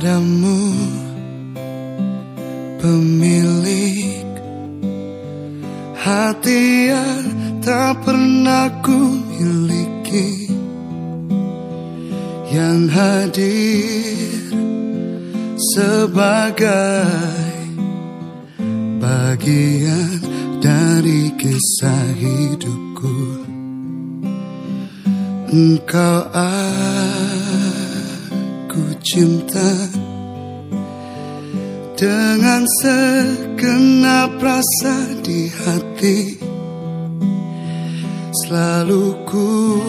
padamu, pemilik hati yang tak pernah ku miliki, yang hadir sebagai bagian dari kisah hidupku. Engkau aku cinta dengan segenap rasa di hati. Selalu ku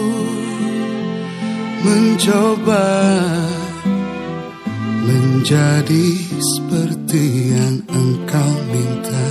mencoba menjadi seperti yang engkau minta.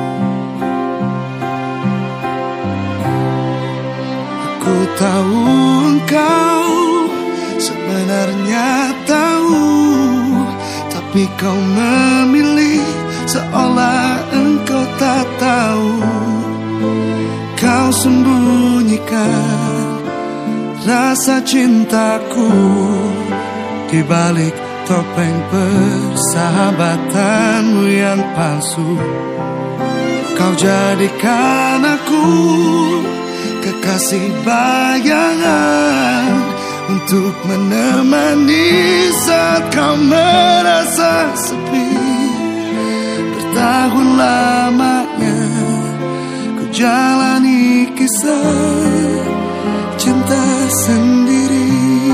Aku tahu engkau sebenarnya tahu, tapi kau memilih seolah engkau tak tahu. Kau sembunyikan rasa cintaku di balik topeng persahabatanmu yang palsu. Kau jadikan aku kekasih bayangan untuk menemani saat kau merasa sepi. Bertahun lamanya ku jalani kisah cinta sendiri.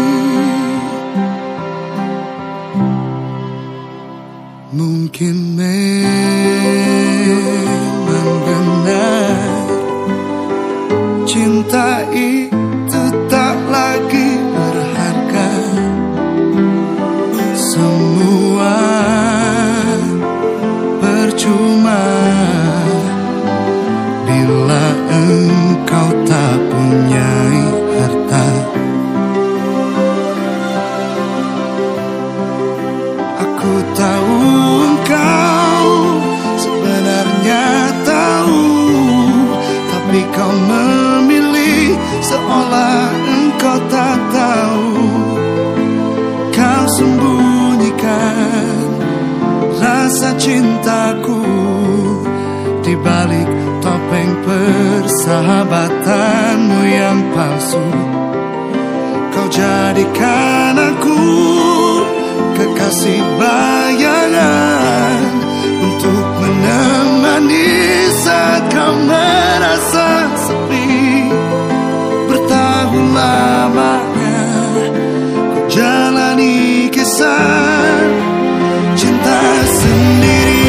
Mungkin memang benar cinta itu tak lagi berharga. Semua percuma bila engkau tak punya harta. Aku tahu engkau sebenarnya tahu, tapi kau memilih seolah engkau tak tahu. Kau sembunyikan rasa cintaku di balik topeng persahabatanmu yang palsu. Kau jadikan aku kekasih bayangan untuk menemani saat kau merasa sepi. Bertahun lamanya ku jalani kisah cinta sendiri.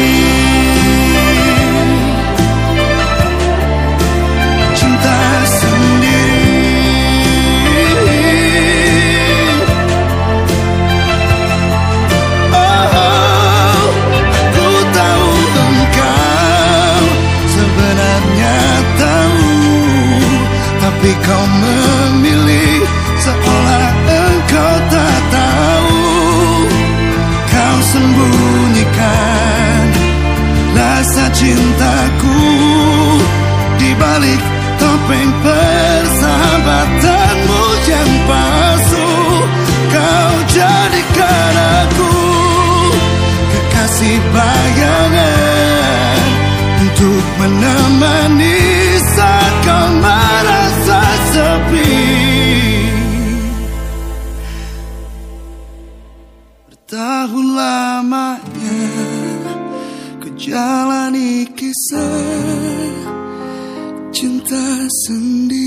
Tapi kau memilih seolah engkau tak tahu. Kau sembunyikan rasa cintaku di balik topeng persahabatanmu yang palsu. Kau jadikan aku kekasih bayangan untuk menemani saat kau merasa sepi. Bertahun lamanya ku jalani kisah cinta sendiri.